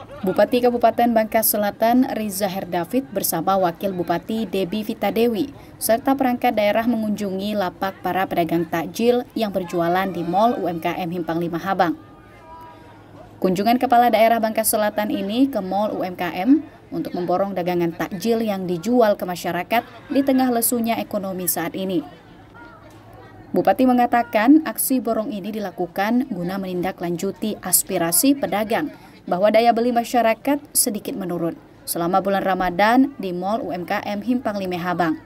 Bupati Kabupaten Bangka Selatan Riza Herdavid bersama Wakil Bupati Debbie Vitadewi serta perangkat daerah mengunjungi lapak para pedagang takjil yang berjualan di Mall UMKM Himpang 5 Habang. Kunjungan Kepala Daerah Bangka Selatan ini ke Mall UMKM untuk memborong dagangan takjil yang dijual ke masyarakat di tengah lesunya ekonomi saat ini. Bupati mengatakan aksi borong ini dilakukan guna menindaklanjuti aspirasi pedagang bahwa daya beli masyarakat sedikit menurun selama bulan Ramadan di Mall UMKM Himpang 5 Habang.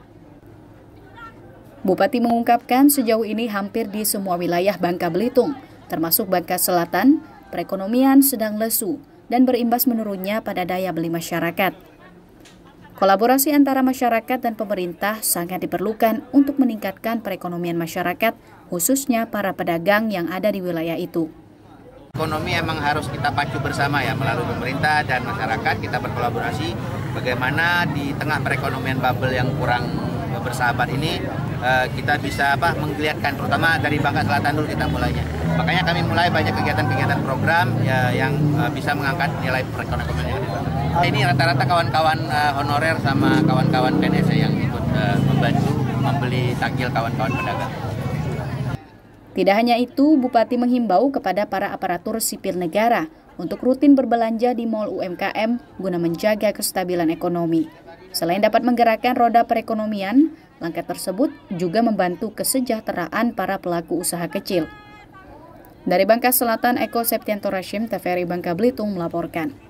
Bupati mengungkapkan sejauh ini hampir di semua wilayah Bangka Belitung, termasuk Bangka Selatan, perekonomian sedang lesu dan berimbas menurunnya pada daya beli masyarakat. Kolaborasi antara masyarakat dan pemerintah sangat diperlukan untuk meningkatkan perekonomian masyarakat, khususnya para pedagang yang ada di wilayah itu. Ekonomi emang harus kita pacu bersama ya, melalui pemerintah dan masyarakat kita berkolaborasi bagaimana di tengah perekonomian bubble yang kurang bersahabat ini kita bisa menggeliatkan, terutama dari Bangka Selatan dulu kita mulainya. Makanya kami mulai banyak kegiatan-kegiatan program ya, yang bisa mengangkat nilai perekonomian yang ada. Ini rata-rata kawan-kawan honorer sama kawan-kawan PNS yang ikut membantu membeli takjil kawan-kawan pedagang. Tidak hanya itu, Bupati menghimbau kepada para aparatur sipil negara untuk rutin berbelanja di Mall UMKM guna menjaga kestabilan ekonomi. Selain dapat menggerakkan roda perekonomian, langkah tersebut juga membantu kesejahteraan para pelaku usaha kecil. Dari Bangka Selatan, Eko Septianto Rashim, TVRI Bangka Belitung melaporkan.